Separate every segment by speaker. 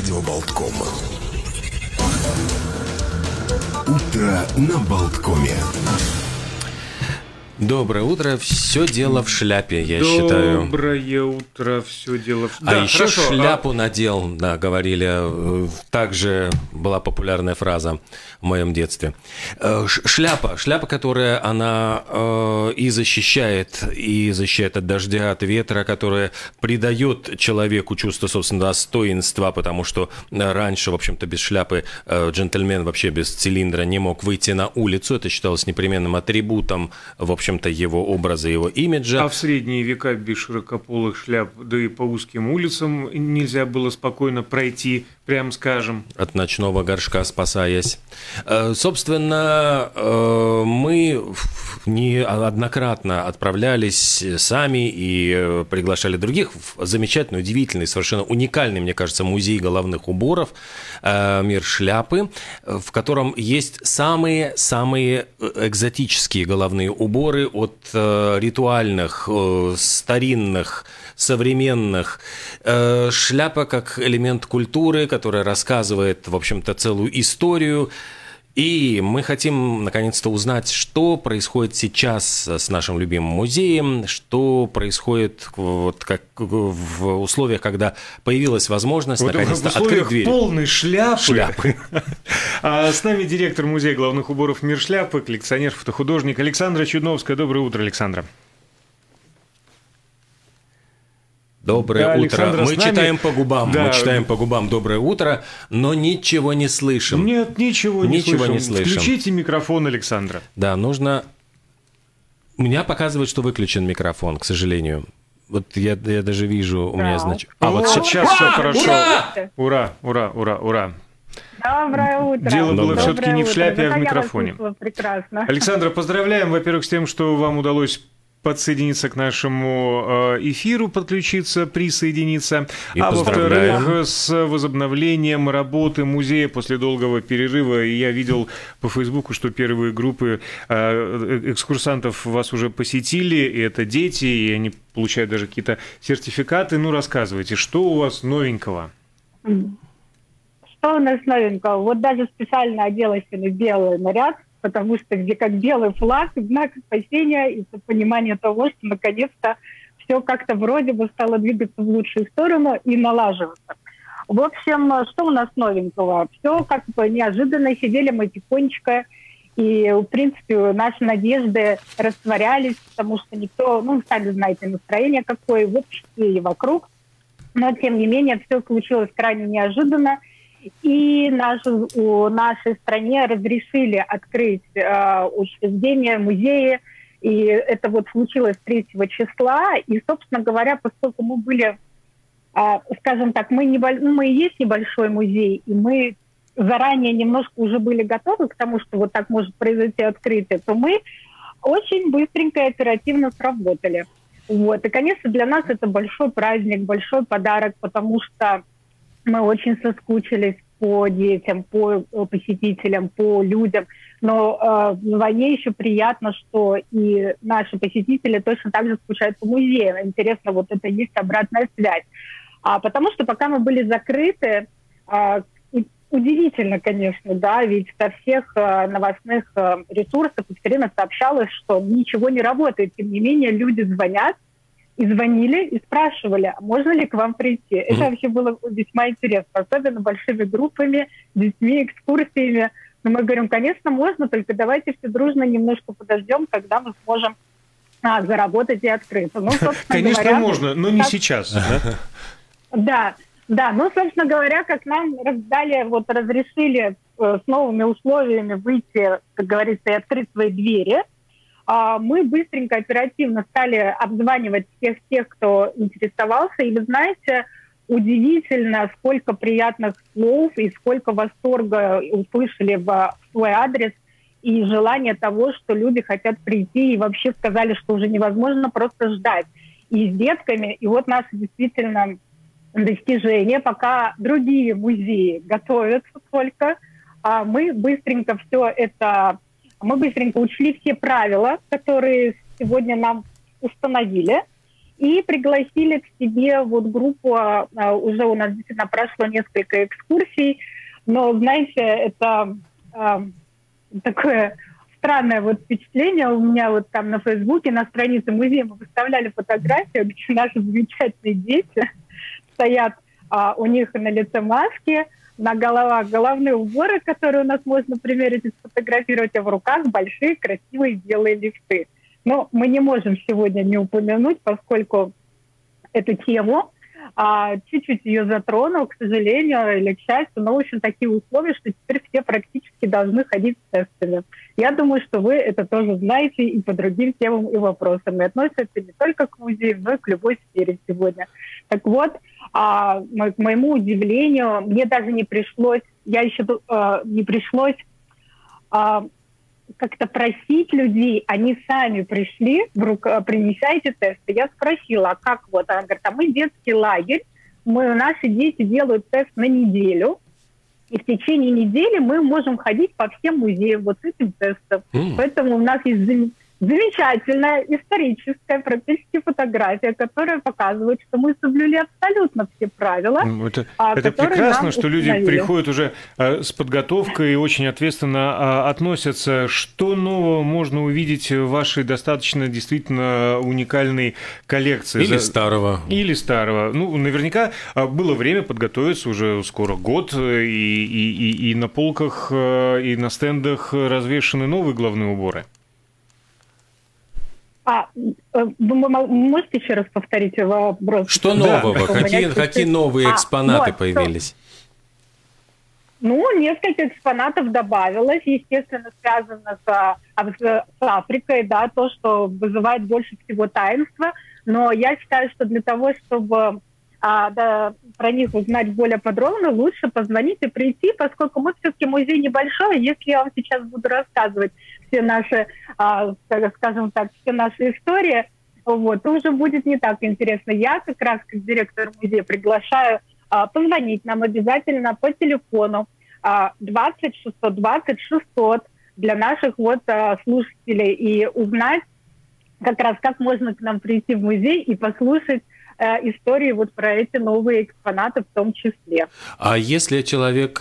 Speaker 1: Радио Болтком. Утро на Болткоме.
Speaker 2: Доброе утро, все дело в шляпе, я считаю.
Speaker 3: Доброе утро, все дело в...
Speaker 2: Да, еще хорошо, шляпу надел, да, говорили. Также была популярная фраза в моем детстве. Шляпа, которая она и защищает от дождя, от ветра, которая придает человеку чувство собственного достоинства, потому что раньше, в общем-то, без шляпы джентльмен вообще без цилиндра не мог выйти на улицу. Это считалось непременным атрибутом, в общем-то, его образа, его имиджа.
Speaker 3: А в средние века без широкополых шляп, да и по узким улицам нельзя было спокойно пройти, прям скажем.
Speaker 2: От ночного горшка спасаясь. Собственно, мы неоднократно отправлялись сами и приглашали других в замечательный, удивительный, совершенно уникальный, мне кажется, музей головных уборов «Мир шляпы», в котором есть самые-самые экзотические головные уборы, от ритуальных, старинных, современных. Шляпа как элемент культуры, которая рассказывает, в общем-то, целую историю. И мы хотим, наконец-то, узнать, что происходит сейчас с нашим любимым музеем, что происходит вот как в условиях, когда появилась возможность, вот наконец-то, открыть дверь.
Speaker 3: Полной шляпы. С нами директор музея головных уборов «Мир шляпы», коллекционер, фотохудожник Александра Чудновская. Доброе утро, Александра.
Speaker 2: Доброе утро. Мы читаем по губам, «Доброе утро», но ничего не слышим.
Speaker 3: Нет, ничего не слышим. Включите микрофон, Александра.
Speaker 2: Да, нужно... У меня показывает, что выключен микрофон, к сожалению. Вот я даже вижу, у меня значит...
Speaker 3: вот сейчас все хорошо. Ура!
Speaker 4: Доброе утро.
Speaker 3: Дело было все-таки не в шляпе, а в микрофоне.
Speaker 4: Прекрасно.
Speaker 3: Александра, поздравляем, во-первых, с тем, что вам удалось подсоединиться к нашему эфиру, присоединиться. А во-вторых, с возобновлением работы музея после долгого перерыва. И я видел по Фейсбуку, что первые группы экскурсантов вас уже посетили, и это дети, и они получают даже какие-то сертификаты. Ну, рассказывайте, что у вас новенького?
Speaker 4: Что у нас новенького? Вот даже специально одела себе белый наряд, потому что где как белый флаг, знак спасения и понимание того, что наконец-то все как-то вроде бы стало двигаться в лучшую сторону и налаживаться. В общем, что у нас новенького? Все как бы неожиданно, сидели мы тихонечко, и, в принципе, наши надежды растворялись, потому что никто, сами знаете, настроение какое в обществе и вокруг, но, тем не менее, все случилось крайне неожиданно. И в нашей стране разрешили открыть учреждения, музеи, и это вот случилось 3 числа. И, собственно говоря, поскольку мы были, скажем так, мы и есть небольшой музей, и мы заранее немножко уже были готовы к тому, что вот так может произойти открытие, то мы очень быстренько и оперативно сработали. Вот. И, конечно, для нас это большой праздник, большой подарок, потому что мы очень соскучились по детям, по посетителям, по людям. Но вдвойне еще приятно, что и наши посетители точно так же скучают по музею. Интересно, вот это есть обратная связь. Потому что пока мы были закрыты, удивительно, конечно, да, ведь со всех новостных ресурсов все время сообщалось, что ничего не работает. Тем не менее, люди звонят, и звонили, и спрашивали, можно ли к вам прийти. Это вообще было весьма интересно, особенно большими группами, детьми, экскурсиями. Но мы говорим, конечно, можно, только давайте все дружно немножко подождем, когда мы сможем заработать и открыться.
Speaker 3: Конечно, говоря, можно, но не сейчас.
Speaker 4: Да, собственно говоря, как нам разрешили с новыми условиями выйти, как говорится, и открыть свои двери, мы быстренько, оперативно стали обзванивать всех тех, кто интересовался. И вы знаете, удивительно, сколько приятных слов и сколько восторга услышали в свой адрес и желание того, что люди хотят прийти, и вообще сказали, что уже невозможно просто ждать. И с детками, и вот наши действительно достижения, пока другие музеи готовятся только, мы быстренько учли все правила, которые сегодня нам установили, и пригласили к себе вот группу, уже у нас действительно прошло несколько экскурсий, но, знаете, это такое странное вот впечатление у меня вот там на Фейсбуке, на странице музея мы выставляли фотографию, где наши замечательные дети стоят, у них на лице маски, на головах головные уборы, которые у нас можно примерить и сфотографировать, а в руках большие красивые белые лифты. Но мы не можем сегодня не упомянуть, поскольку эту тему чуть-чуть ее затронул, к сожалению, или к счастью, но, в общем, такие условия, что теперь все практически должны ходить с тестами. Я думаю, что вы это тоже знаете и по другим темам и вопросам. И относится не только к музею, но и к любой сфере сегодня. Так вот, к моему удивлению, мне даже не пришлось, как-то просить людей, они сами пришли, принеся эти тесты. Я спросила, а как вот? Она говорит, мы детский лагерь, наши дети делают тест на неделю, и в течение недели мы можем ходить по всем музеям вот с этим тестом. Поэтому у нас есть замечательная историческая практически фотография, которая показывает, что мы соблюли абсолютно все правила.
Speaker 3: Это прекрасно, что люди приходят уже с подготовкой и очень ответственно относятся. Что нового можно увидеть в вашей достаточно действительно уникальной коллекции? Или старого. Ну, наверняка было время подготовиться, уже скоро год, и на полках, и на стендах развешаны новые головные уборы.
Speaker 4: Вы можете еще раз повторить вопрос?
Speaker 2: Что нового? Какие новые экспонаты появились?
Speaker 4: Несколько экспонатов добавилось, естественно, связано с Африкой, да, то, что вызывает больше всего таинства. Но я считаю, что для того, чтобы про них узнать более подробно, лучше позвонить и прийти, поскольку мы все-таки музей небольшой. Если я вам сейчас буду рассказывать все наши, скажем так, все наши истории, то уже будет не так интересно. Я как раз как директор музея приглашаю позвонить нам обязательно по телефону 20 620 600 для наших слушателей и узнать как раз, как можно к нам прийти в музей и послушать истории про эти новые экспонаты в том числе.
Speaker 2: А если человек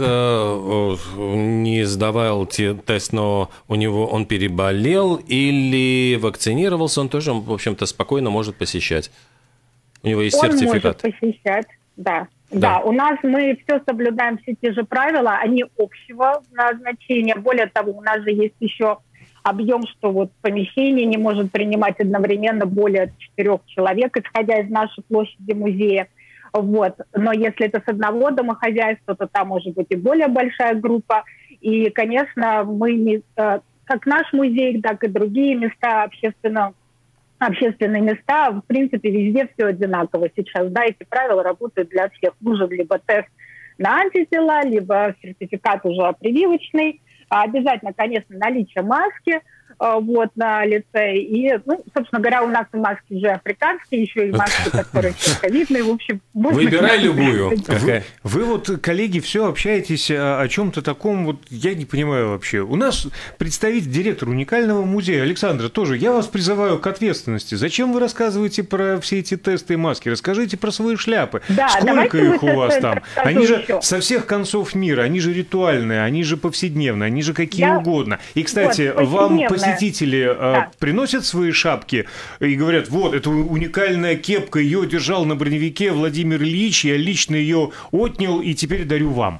Speaker 2: не сдавал тест, но он переболел или вакцинировался, он тоже, в общем-то, спокойно может посещать? У него есть сертификат?
Speaker 4: Он может посещать, да. Да, у нас мы все соблюдаем, все те же правила, они общего назначения. Более того, у нас же есть еще объем, что помещение не может принимать одновременно более 4 человек, исходя из нашей площади музея. Но если это с одного домохозяйства, то там может быть и более большая группа. И, конечно, мы, как наш музей, так и другие места, общественные места, в принципе, везде все одинаково сейчас. Да, эти правила работают для всех. Нужен либо тест на антитела, либо сертификат уже прививочный. Обязательно, конечно, наличие маски на лице. И, собственно говоря, у нас и маски уже африканские, еще и маски, которые ковидные. В общем,
Speaker 2: выбирай любую.
Speaker 3: Вы коллеги, все общаетесь о чем-то таком, я не понимаю вообще. У нас представитель, директор уникального музея, Александра, тоже, я вас призываю к ответственности. Зачем вы рассказываете про все эти тесты и маски? Расскажите про свои шляпы.
Speaker 4: Да,
Speaker 3: сколько их у вас там? Они же со всех концов мира, они же ритуальные, они же повседневные, они же какие угодно. И, кстати, вам посетители приносят свои шапки и говорят, это уникальная кепка, ее держал на броневике Владимир Ильич, я лично ее отнял и теперь дарю вам.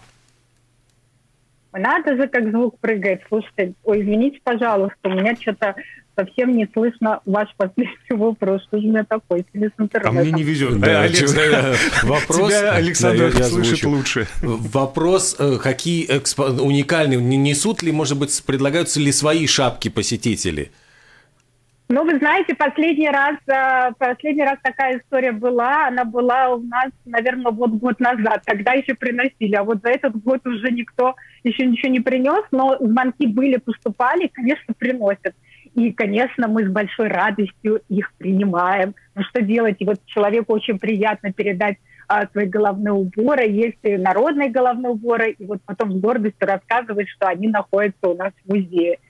Speaker 4: Надо же, как звук прыгает. Слушайте, извините, пожалуйста, у меня что-то совсем не слышно ваш последний вопрос. Что же у меня такое? Или с интернетом?
Speaker 3: А мне не везет.
Speaker 2: Вопрос,
Speaker 3: тебя Александр слышит лучше.
Speaker 2: Вопрос, какие уникальные, несут ли, может быть, предлагаются ли свои шапки посетители?
Speaker 4: Вы знаете, последний раз такая история была. Она была у нас, наверное, год назад. Тогда еще приносили. А за этот год уже никто еще ничего не принес. Но звонки поступали, конечно, приносят. И, конечно, мы с большой радостью их принимаем. Что делать? И человеку очень приятно передать свои головные уборы. Есть и народные головные уборы. И потом с гордостью рассказывать, что они находятся у нас в музее.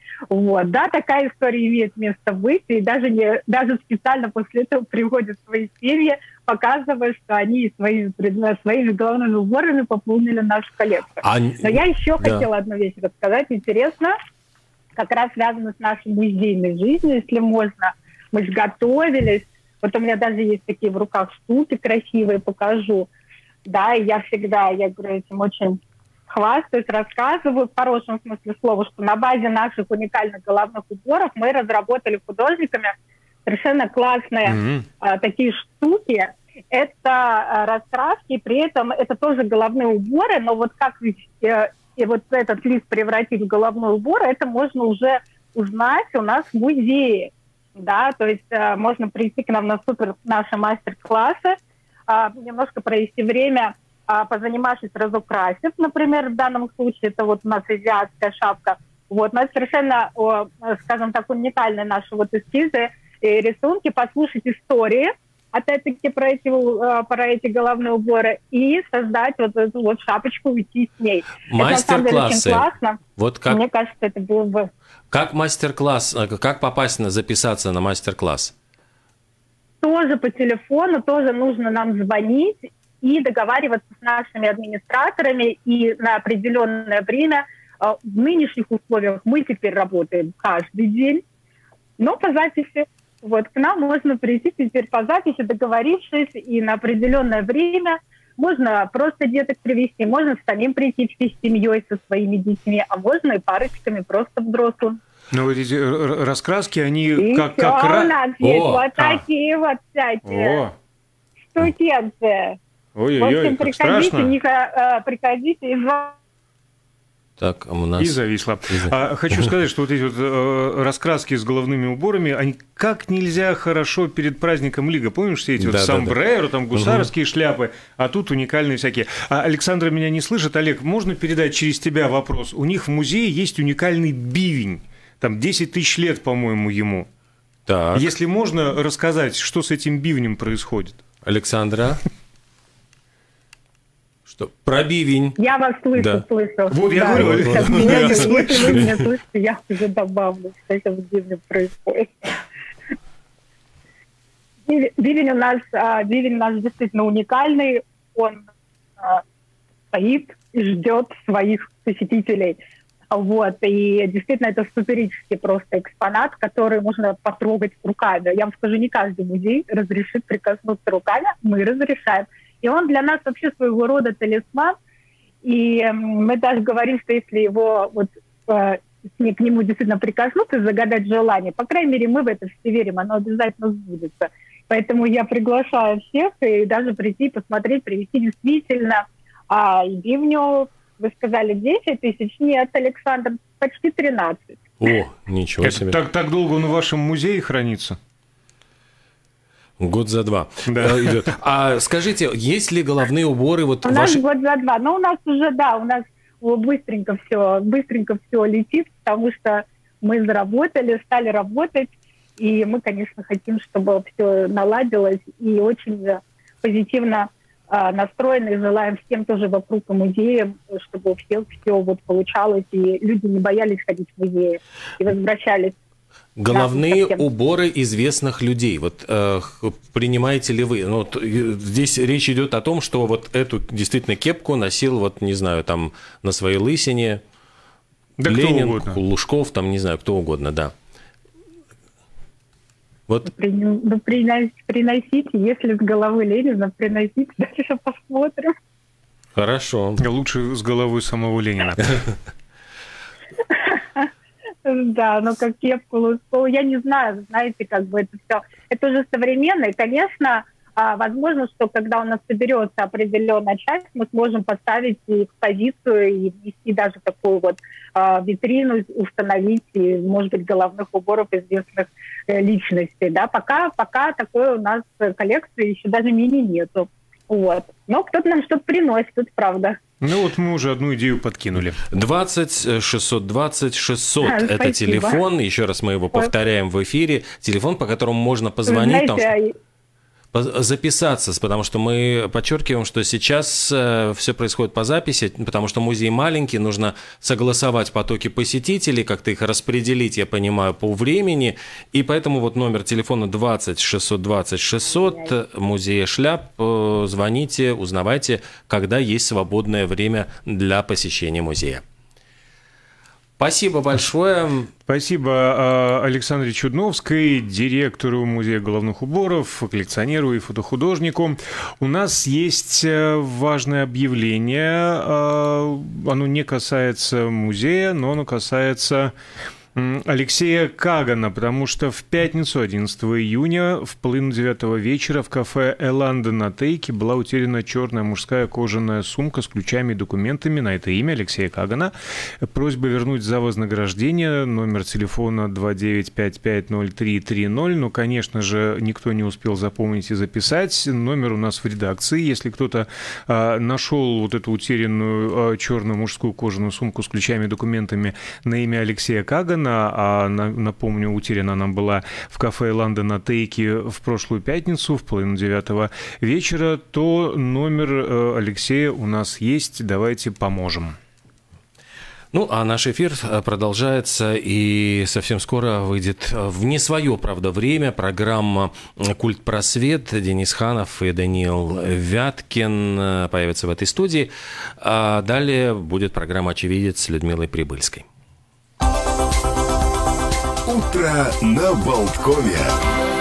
Speaker 4: Вот, да, такая история имеет место быть, и даже специально после этого приводят свои семьи, показывая, что они своими головными уборами пополнили нашу коллекцию. Но я еще хотела одну вещь рассказать, интересно, как раз связано с нашей музейной жизнью, если можно. Мы же готовились, вот у меня даже есть такие в руках штуки красивые, покажу. Да, и я говорю, этим очень хвастаюсь, рассказываю в хорошем смысле слова, что на базе наших уникальных головных уборов мы разработали художниками совершенно классные такие штуки. Это раскраски, при этом это тоже головные уборы, но вот как и вот этот лист превратить в головной убор, это можно уже узнать у нас в музее. Да, то есть можно прийти к нам на наши мастер-классы, немножко провести время, позанимавшись, разукрасив, например, в данном случае это вот у нас азиатская шапка. Вот, у нас совершенно, скажем так, уникальные наши вот эскизы и рисунки, послушать истории, опять-таки, про эти головные уборы и создать вот эту вот шапочку, уйти с ней.
Speaker 2: Мастер-классы.
Speaker 4: Это, на самом деле, очень классно.
Speaker 2: Вот как...
Speaker 4: Мне кажется, это было бы...
Speaker 2: Как мастер-класс, как записаться на мастер-класс?
Speaker 4: Тоже по телефону, тоже нужно нам звонить и договариваться с нашими администраторами, и на определенное время. В нынешних условиях мы теперь работаем каждый день, но по записи. Вот, к нам можно прийти теперь по записи, договорившись, и на определенное время можно просто деток привезти, можно самим прийти всей семьей со своими детьми, а можно и парочками просто взрослым.
Speaker 3: Ну, вот эти раскраски, они
Speaker 4: и
Speaker 3: как...
Speaker 4: у нас есть вот такие вот всякие штукенцы.
Speaker 3: Ой-ой-ой, как страшно.
Speaker 4: Приходите и
Speaker 2: Так, у нас...
Speaker 3: И зависла. Хочу сказать, что вот эти вот раскраски с головными уборами, они как нельзя хорошо перед праздником Лига. Помнишь, все эти вот сомбреро, там гусарские шляпы, а тут уникальные всякие. Александра меня не слышит. Олег, можно передать через тебя вопрос? У них в музее есть уникальный бивень. Там 10 тысяч лет, по-моему, ему.
Speaker 2: Так.
Speaker 3: Если можно рассказать, что с этим бивнем происходит?
Speaker 2: Александра? Что? Про бивень.
Speaker 4: Я вас слышу.
Speaker 3: Вот я говорю.
Speaker 4: Если вы меня слышите, я уже добавлю, что это с бивнем происходит. Бивень у нас действительно уникальный. Он стоит и ждет своих посетителей. Вот, и действительно это суперический просто экспонат, который можно потрогать руками. Я вам скажу, не каждый музей разрешит прикоснуться руками, мы разрешаем. И он для нас вообще своего рода талисман. И мы даже говорим, что если его к нему действительно прикоснуться и загадать желание, по крайней мере, мы в это все верим, оно обязательно сбудется. Поэтому я приглашаю всех и даже прийти, посмотреть, привезти действительно бивню. Вы сказали 10 тысяч? Нет, Александр, почти 13.
Speaker 2: О, ничего себе.
Speaker 3: Так долго он в вашем музее хранится?
Speaker 2: Год за два идет. А скажите, есть ли головные уборы? Вот
Speaker 4: у нас год за два. Но у нас уже, у нас быстренько все летит, потому что мы заработали, стали работать, и мы, конечно, хотим, чтобы все наладилось, и очень позитивно настроены, и желаем всем тоже вокруг музея, чтобы у всех все вот получалось, и люди не боялись ходить в музеи и возвращались.
Speaker 2: Головные уборы известных людей. Вот принимаете ли вы? Ну, вот, здесь речь идет о том, что вот эту действительно кепку носил, вот не знаю, там на своей лысине Ленин, Лужков, там не знаю, кто угодно, да. Вот.
Speaker 4: Приносите, если с головы Ленина, приносите, дальше посмотрим.
Speaker 2: Хорошо.
Speaker 3: Лучше с головы самого Ленина.
Speaker 4: Да, но как кепку Лужкова, я не знаю, знаете, как бы это все. Это уже современно, и, конечно, возможно, что когда у нас соберется определенная часть, мы сможем поставить экспозицию и внести даже такую вот витрину, установить, и, может быть, головных уборов известных личностей. Да? Пока такой у нас коллекции еще даже мини нету. Вот. Но кто-то нам что-то приносит, это правда.
Speaker 3: Ну вот мы уже одну идею подкинули.
Speaker 2: 20 620 600 это телефон, еще раз мы его повторяем в эфире. Телефон, по которому можно позвонить.
Speaker 4: Знаете,
Speaker 2: записаться, потому что мы подчеркиваем, что сейчас все происходит по записи, потому что музей маленький, нужно согласовать потоки посетителей, как-то их распределить, я понимаю, по времени, и поэтому вот номер телефона 20 620 600 музея шляп, звоните, узнавайте, когда есть свободное время для посещения музея. Спасибо большое.
Speaker 3: Спасибо Александре Чудновской, директору Музея головных уборов, коллекционеру и фотохудожнику. У нас есть важное объявление. Оно не касается музея, но оно касается Алексея Кагана, потому что в пятницу, 11 июня, в половину 9 вечера в кафе «Эланда» на Тейке была утеряна черная мужская кожаная сумка с ключами и документами на это имя Алексея Кагана. Просьба вернуть за вознаграждение, номер телефона 29550330, но, конечно же, никто не успел запомнить и записать. Номер у нас в редакции. Если кто-то нашел вот эту утерянную черную мужскую кожаную сумку с ключами и документами на имя Алексея Кагана, а напомню, утеряна она была в кафе «Эланда» на Тейке в прошлую пятницу в половину 9 вечера, то номер Алексея у нас есть. Давайте поможем.
Speaker 2: Ну, а наш эфир продолжается, и совсем скоро выйдет в не свое, правда, время программа «Культ Просвет». Денис Ханов и Даниил Вяткин появятся в этой студии. А далее будет программа «Очевидец» с Людмилой Прибыльской.
Speaker 1: Утро на Болткове.